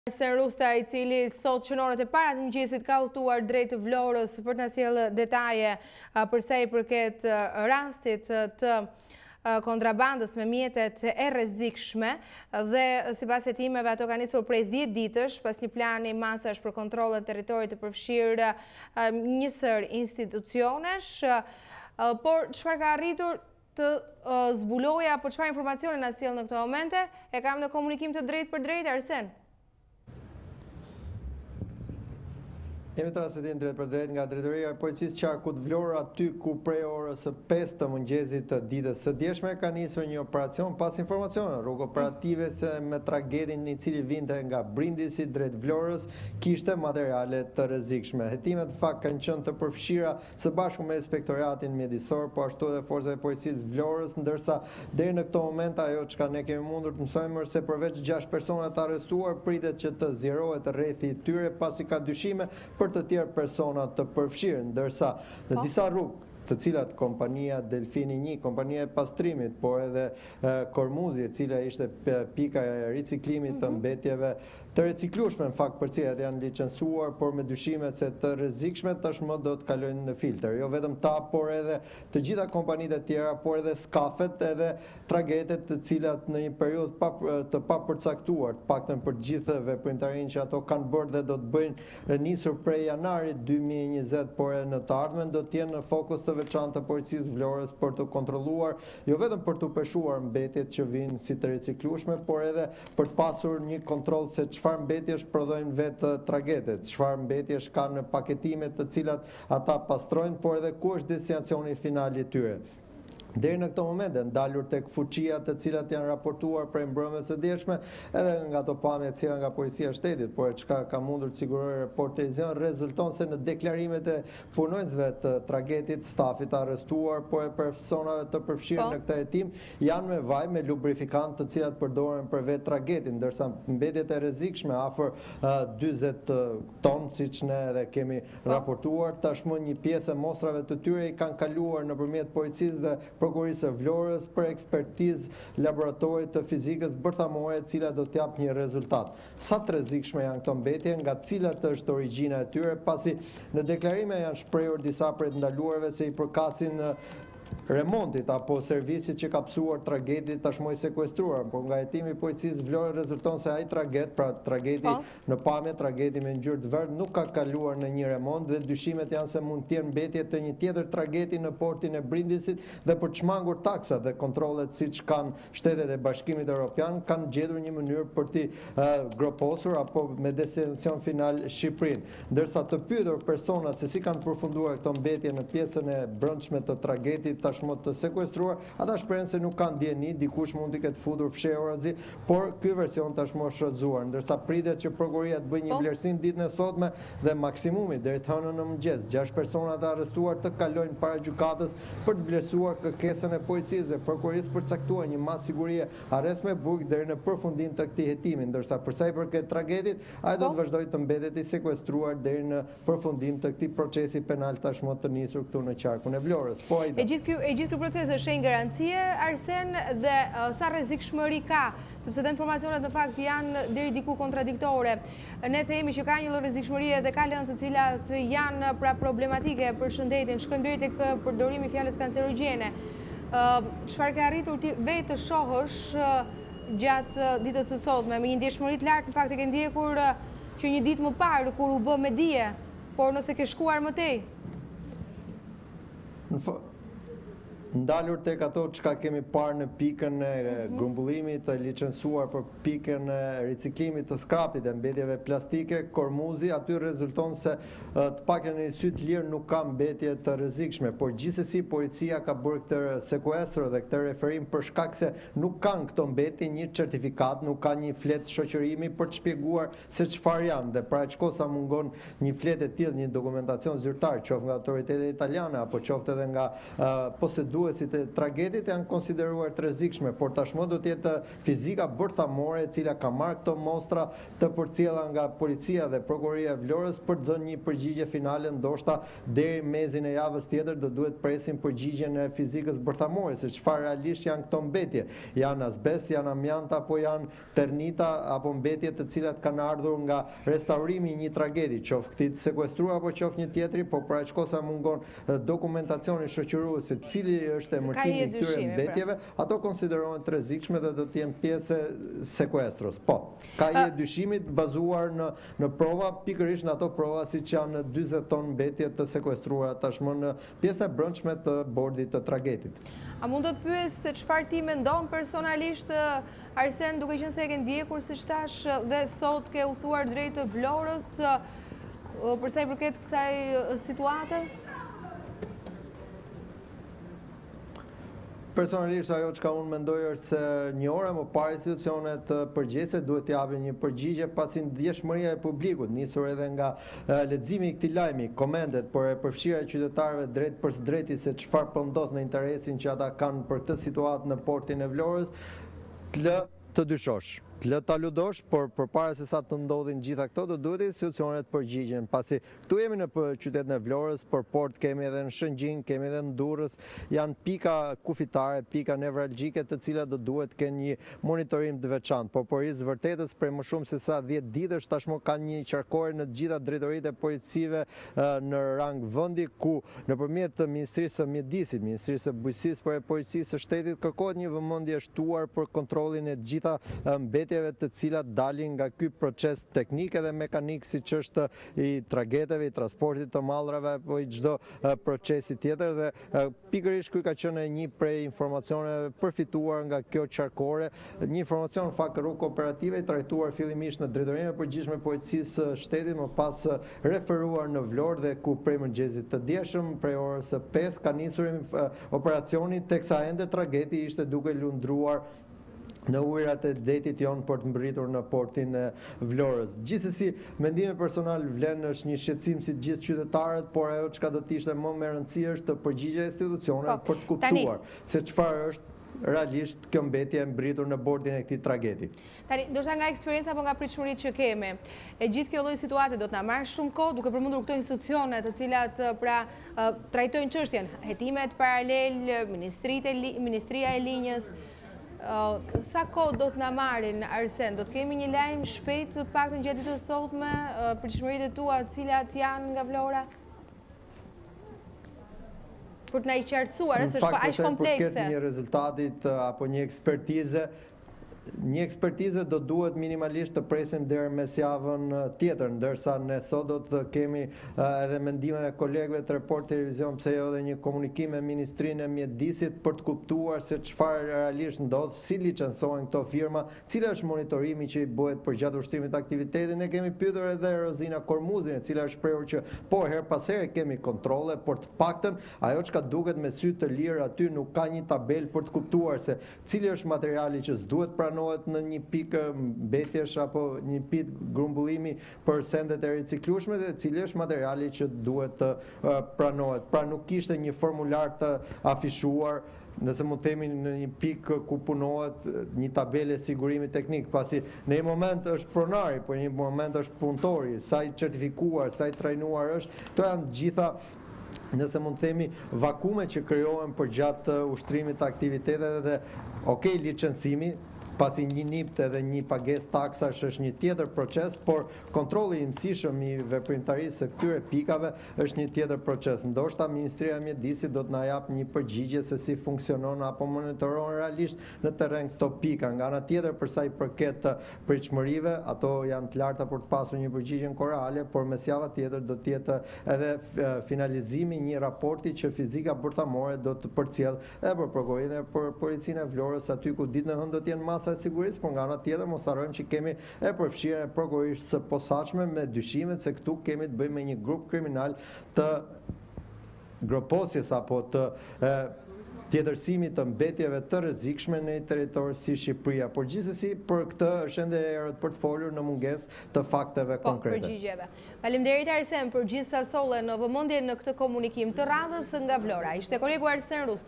Arsen Rusta, i cili sot qënorët e para të mëngjesit ka udhëtuar drejt Vlorës për të na sjellë detaje për sa i përket rastit të kontrabandës me mjetet e rrezikshme dhe sipas hetimeve ato kanë nisur prej 10 ditësh pas një plani masash për kontrollet territorit të përfshirë njësër institucionesh, por çfarë ka arritur të zbuloja, apo çfarë informacione na sjell në këto momente, e kam në komunikim të drejtë për drejtë, Arsen. Jemi transmetim drejt për drejt nga drejtoria e policisë qarkut Vlorë, aty ku prej orës 5 të mëngjesit të ditës së djeshme ka nisur një operacion pas informacione rrugë operative se me tragedin i cili vinte nga Brindisi drejt Vlorës kishte materiale të rrezikshme. Hetimet fakt kanë qenë të përfshira së bashku me inspektoratin mjedisor, po ashtu edhe forcat e policisë Vlorës, ndërsa deri në këtë moment ajo çka ne kemi mundur të mësojmë se përveç 6 persona të arrestuar pritet që të zjerohet rrethi i tyre pasi ka dyshime për të tjerë persona të përfshirë, ndërsa në disa rrugë të cilat kompania Delfini 1, kompania e pastrimit, por edhe Kormuzi, e cila ishte pika e riciklimit të mbetjeve të reciklueshme, në fakt për cilat janë licencuar, por me dyshimet se të rrezikshme tashmë do të kalojnë në filter. Jo vetëm ta, por edhe të gjitha kompanitë e tjera, por edhe skafet, edhe tragetet të cilat në një periudhë të papërcaktuar, të paktën për gjithë veprimtarinë që ato kanë bërë dhe do të bëjnë nisur prej janarit 2020, por në të ardhmen do të jenë në fokus të veçantë të policisë Vlorës për të kontrolluar, jo vetëm për të peshuar mbetjet që vinë si të reciklueshme, por edhe për të pasur një kontroll se çfarë mbetjesh prodhojnë vetë tragetet, çfarë mbetjesh kanë në paketimet të cilat ata pastrojnë, por edhe ku është destinacioni final i tyre. Deri në këto momente ndalur tek fuqia të cilat janë raportuar prej mbrëmjes së djeshme, edhe nga ato pamje të cilat nga policia e shtetit, por çka ka mundur të sigurojë Report Televizion rezulton se në deklarimet e punonjësve të tragedit, stafit arrestuar, po e personave të përfshirë në këtë hetim janë me vaj me lubrifikant të cilat përdoren për vetë tragedin, ndërsa mbetjet e rrezikshme afër 40 ton, siç ne edhe kemi raportuar, tashmë një pjesë e mostrave të tyre i kanë kaluar nëpërmjet policisë dhe prokurisë së Vlorës për ekspertizë laboratorit të fizikës bërthamore, e cila do të japë një rezultat. Sa të rrezikshme janë këto mbetje, nga cilat është origjina e tyre, pasi në deklarime janë shprehur disa prej të ndaluarve se i përkasin remontit apo servisit që ka psuar tragedit tashmë i sekuestruar, por nga hetimi i policisë Vlorë rezulton se ai traged, pra tragedi në pamje, tragedi me ngjyrë të verdhë, nuk ka kaluar në një remont dhe dyshimet janë se mund të jenë mbetje të një tjetër tragedi në portin e Brindisit dhe për çmangur taksat dhe kontrollet siç kanë Shtetet e Bashkimit Evropian kanë gjetur një mënyrë për t'i groposur apo me destinacion final Shqipërinë. Ndërsa të pyetur personat se si kanë përfunduar këto mbetje në pjesën e brendshme të tragedit tashmë të sekuestruar, ata shprehen se nuk kanë dieni, dikush mund të ketë futur fshehurazi, por ky version tashmë është rrëzuar, ndërsa pritet që prokuroria të bëjë një vlerësim ditën e sotme dhe maksimumi deri të hënën në mëngjes. 6 persona të arrestuar të kalojnë para gjykatës për të vlerësuar kërkesën e policisë dhe prokurorisë për të caktuar një masë sigurie arrest me burg deri në përfundim të këtij hetimi, ndërsa për sa i përket tragedit, ai do të vazhdojë të mbetet i sekuestruar deri në përfundim të këtij procesi penal tashmë të nisur këtu në qarkun e Vlorës. Po ai E gjithë ky proces është shenjë garancie, Arsen, dhe sa rrezikshmëri ka, sepse të informacionet në fakt janë deri diku kontradiktore. Ne themi që ka një lloj rrezikshmërie dhe ka lëndë të cilat janë pra problematike për shëndetin, shkojmë deri tek përdorimi i fjalës kancerogjene. Çfarë ke arritur ti vetë të shohësh gjatë ditës së sotme, me një ndjeshmëri të lartë, në fakt e ke ndjekur që një ditë më parë kur u bë me dije, por nëse ke shkuar më tej. Ndalur tek ato çka kemi parë në pikën e grumbullimit të licencuar për pikën e riciklimit të skrapit e mbetjeve plastike, Kormuzi, aty rezulton se të pakën në sy të lirë nuk ka mbetje të rrezikshme, por gjithsesi policia ka bërë këtë sekuestro dhe këtë referim për shkak se nuk kanë këto mbetje një certifikat, nuk ka një flet shoqërimi për të shpjeguar se çfarë janë, dhe pra çkosa mungon një flet e tillë, një dokumentacion zyrtar, qoftë nga autoritetet italiane apo qoftë edhe nga poseduar shënduesit e tragedit janë konsideruar të rrezikshme, por tashmë do të jetë fizika bërthamore e cila ka marrë këto mostra të përcjella nga policia dhe prokuroria e Vlorës për të dhënë një përgjigje finale, ndoshta deri mezin e javës tjetër do duhet presim përgjigjen e fizikës bërthamore se çfarë realisht janë këto mbetje. Janë azbest, janë amiant apo janë ternita apo mbetje të cilat kanë ardhur nga restaurimi i një tragedi, qoftë këtij të sekuestruar apo qoftë një tjetri, por për aq kohë sa mungon dokumentacioni shoqërues se cili është emërtimi i këtyre mbetjeve, ato konsiderohen të rrezikshme dhe do të jenë pjesë e sekuestros. Po, ka e dyshimit bazuar në prova, pikërisht në ato prova siç janë 40 ton mbetje të sekuestruara tashmë në pjesën e brendshme të bordit të tragedit. A mund të pyes se çfarë ti mendon personalisht, Arsen, duke qenë se e ke ndjekur siç thash dhe sot ke u thuar drejt të Vlorës për sa i përket kësaj situate? Personalisht ajo çka unë mendoj është se një orë më parë institucionet përgjegjëse duhet të japin një përgjigje pasi ndjeshmëria e publikut nisur edhe nga leximi i këtij lajmi, komentet por e përfshirja e qytetarëve drejt për drejti se çfarë po ndodh në interesin që ata kanë për këtë situatë në portin e Vlorës, të dyshosh. Të lë ta ludosh, por përpara se sa të ndodhin gjitha këto, do duhet institucionet përgjigjen, pasi këtu jemi në qytetin e Vlorës, për port kemi edhe në Shëngjin, kemi edhe në Durrës, janë pika kufitare, pika nevralgjike të cilat do duhet kenë një monitorim të veçantë, por porisë vërtetës prej më shumë se sa 10 ditësh tashmë kanë një qarkore në të gjitha drejtoritë e policive në rang vendi ku nëpërmjet Ministrisë së Mjedisit, Ministrisë së Bujqësisë por e Policisë së Shtetit kërkohet një vëmendje shtuar për kontrollin e të gjitha të cilat dalin nga ky proces teknik edhe mekanik siç është i tragedeve, i transportit të mallrave apo i çdo procesi tjetër dhe pikërisht ky ka qenë një prej informacioneve përfituar nga kjo qarkore, një informacion fakt rrugë operative i trajtuar fillimisht në drejtorinë e përgjithshme e policisë së shtetit, më pas referuar në Vlorë dhe ku prej mëngjesit të djeshëm prej orës 5 ka nisur operacioni teksa ende tragedi ishte duke lundruar në ujërat e detit jonë për të mbërritur në portin e Vlorës. Gjithsesi, mendimi personal vlen është një shqetësim si gjithë qytetarët, por ajo çka do të ishte më me rëndësi është të përgjigje institucioneve për të kuptuar se çfarë është realisht kjo mbetje e mbërritur në bordin e këtij tragedi. Tani, ndoshta nga eksperjenca apo nga pritshmëritë që kemi, e gjithë kjo lloj situate do të na marrë shumë kohë duke përmendur këto institucione të cilat trajtojnë çështjen, hetimet paralel, Ministria e Linjës. Sa kohë do të na marrin, Arsen? Do të kemi një lajm shpejt të paktën gjatë ditës sotme, pritshmëritë tua të cilat janë nga Vlora? Për të na i qartësuar, se është aq komplekse. Në fakt, një rezultatit apo një ekspertizë do duhet minimalisht të presim deri mes javën tjetër, ndërsa ne sot do të kemi edhe mendimet e kolegëve të Report Televizion, pse jo edhe një komunikim me Ministrinë e Mjedisit për të kuptuar se çfarë realisht ndodh, si licencohen këto firma, cili është monitorimi që i bëhet përgjatë ushtrimit të aktivitetit. Ne kemi pyetur edhe Rozina Kormuzin, e cila është shprehur që po her pas here kemi kontrolle, por të paktën ajo çka duket me sy të lirë aty nuk ka një tabel për të kuptuar se cili është materiali që s'duhet pranohet në një pikë mbetjesh apo një pikë grumbullimi për sendet e riciklueshme dhe cili është materiali që duhet të pranohet. Pra nuk kishte një formular të afishuar, nëse mund të themi në një pikë ku punohet një tabele sigurimi teknik, pasi në një moment është pronari, por në një moment është punëtori, sa i certifikuar, sa i trajnuar është, to janë gjitha nëse mund të themi vakume që krijohen përgjatë ushtrimit të aktivitetet dhe licencimi, pasi një nipt edhe një pagesë taksash është një tjetër proces, por kontrolli i mësishëm i veprimtarisë së këtyre pikave është një tjetër proces. Ndoshta Ministria e Mjedisit do të na japë një përgjigje se si funksionon apo monitoron realisht në terren këto pika. Nga ana tjetër, për sa i përket pritshmërive, ato janë të larta për të pasur një përgjigje korale, por mes java tjetër do të jetë edhe finalizimi një raporti që fizika bërthamore do të përcjell edhe për prokurorinë dhe për policinë e Vlorës, aty ku ditën e hënë do të jenë masa e sigurisë, por nga ana tjetër mos harrojmë që kemi e përfshirjen e prokurorisë së posaçme me dyshimet se këtu kemi të bëjmë me një grup kriminal të groposjes apo të tjetërsimit të mbetjeve të rrezikshme në një territor si Shqipëria. Por gjithsesi për këtë është ende e erët për të folur në mungesë të fakteve konkrete. Përgjigjeve. Faleminderit Arsen për gjithë sa solle në vëmendje në këtë komunikim të radhës nga Vlora. Ishte kolegu Arsen Rusta.